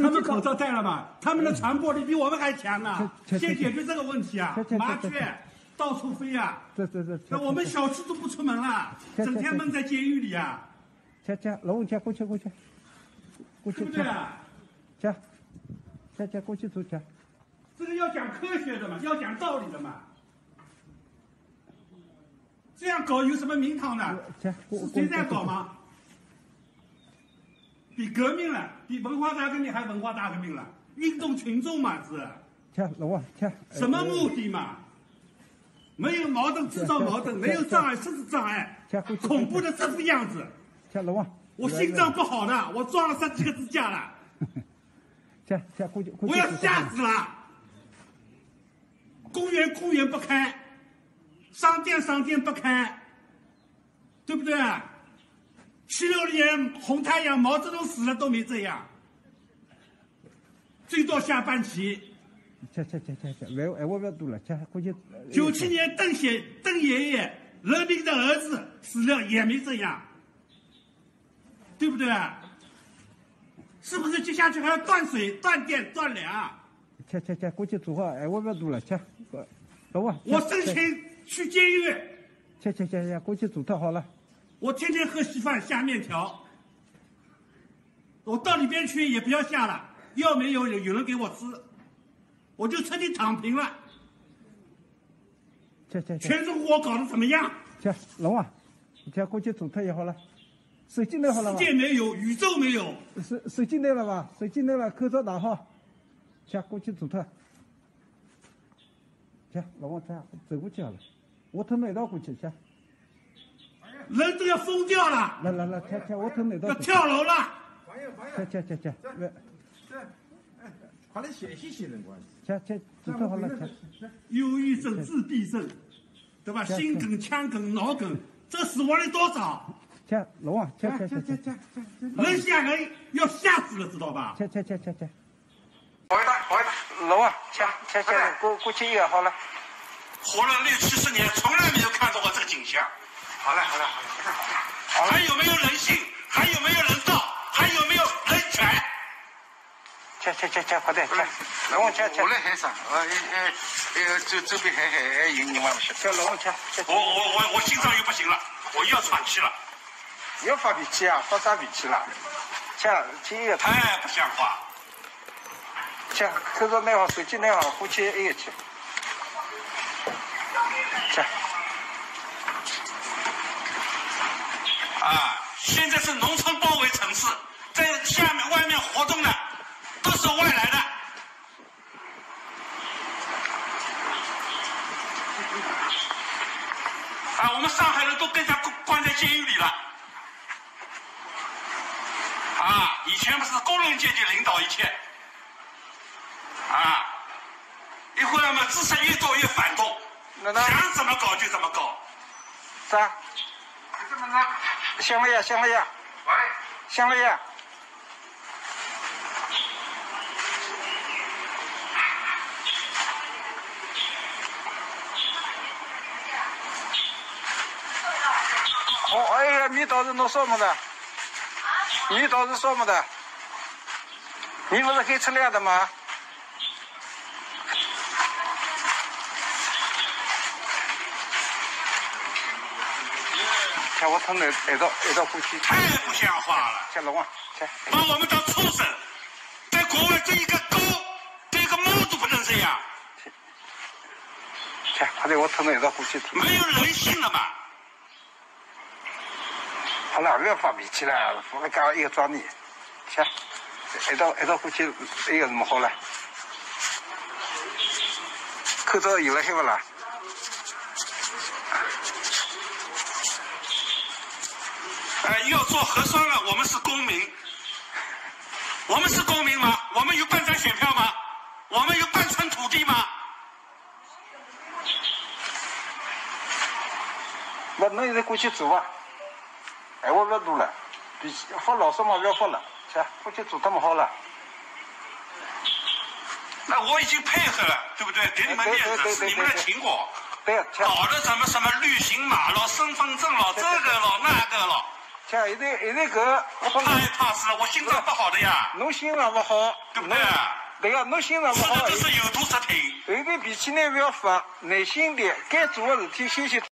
他们口罩戴了嘛，他们的传播力比我们还强呢。先解决这个问题啊！麻雀到处飞啊！那我们小区都不出门了，整天闷在监狱里啊！ 老吴，过去，对不对啊？ 过去走去。 这个要讲科学的嘛，要讲道理的嘛。这样搞有什么名堂呢？是谁在搞吗？比革命了，比文化大革命还文化大革命了，运动群众嘛是。 老王， 什么目的嘛？没有矛盾制造矛盾，没有障碍设置障碍，恐怖的这副样子。 老王， 我心脏不好的，我装了3几个支架了。我要吓死了！公园不开，商店不开，对不对？76年红太阳，毛泽东死了都没这样，最多下半旗。我不要读了，过去。97年邓爷爷人民的儿子死了也没这样，对不对？是不是接下去还要断水、断电、断粮？ 过去做好，我不要读了，老王。 我申请去监狱。 过去做太好了。 我天天喝稀饭下面条，我到里边去也不要下了，要没有人给我吃，我就彻底躺平了。全中国搞得怎么样？ 老王，过去做太也好了。手机拿好了吧？ 世界没有，宇宙没有。 手机拿了吧？手机拿了，口罩拿好。过去走他。老王，走过去好了。我头那道过去， 人都要疯掉了。 来，我头那道。 要跳楼了。 快点歇息人关。 走太好了。 忧郁症、自闭症，对吧？心梗、腔梗、脑梗，这死亡率多少？ 老王， 人吓人要吓死了，知道吧？ 好的，老王，过去也好了。 活了60、70年，从来没有看到过这个景象。好了，还有没有人性？还有没有人道？还有没有人权？ 快点，老王， 我来海上，这边还有你吗？ 老王， 我心脏又不行了，我又要喘气了。 你要发脾气啊？发啥脾气了？ 太不像话。 口罩拿好，手机拿好，过去一个去。 现在是农村包围城市，在外面活动的都是外来的。我们上海人都更加关在监狱里了。以前不是工人阶级领导一切，一会儿嘛，知识越多越反动，想怎么搞就怎么搞。 你怎么了？ 响了呀！ 喂， 响了呀！你倒是弄什么的？你倒是什么的？你不是黑车辆的吗？我从那到过去。 太不像话了！ 老王， 把我们当畜生，在国外对一个狗、对一个猫都不能这样。 快点，我从那到过去。 没有人性了嘛！ 好了，不要发脾气了，我刚一个抓你。一到过去一个怎么好了？口罩有了黑不啦？ 要做核酸了，我们是公民。我们是公民吗？我们有半张选票吗？我们有半寸土地吗？ 那现在过去走吧。我不要读了，发牢骚嘛不要发了，过去走他们好了。 那我已经配合了，对不对？给你们面子，是你们的成果。 对， 搞的什么绿行码了、身份证了、这个了那个了， 吃现在搿我太怕死了，我心脏不好的呀。 侬心脏不好， 对不对？ 对个，侬心脏不好， 这是有毒食品。 现在脾气呢不要发，耐心点，该做的事体先去。